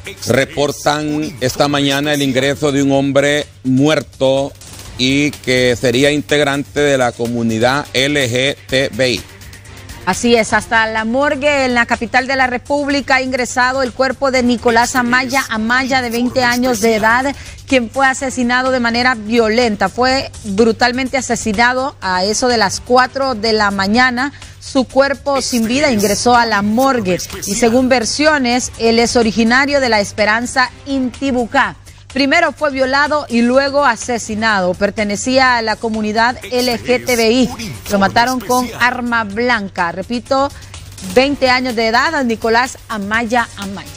reportan esta mañana el ingreso de un hombre muerto y que sería integrante de la comunidad LGTBI. Así es, hasta la morgue en la capital de la República ha ingresado el cuerpo de Nicolás Amaya, de 20 años de edad, quien fue asesinado de manera violenta. Fue brutalmente asesinado a eso de las 4 de la mañana. Su cuerpo sin vida ingresó a la morgue y según versiones, él es originario de La Esperanza, Intibucá. Primero fue violado y luego asesinado. Pertenecía a la comunidad LGTBI. Lo mataron con arma blanca. Repito, 20 años de edad, Nicolás Amaya.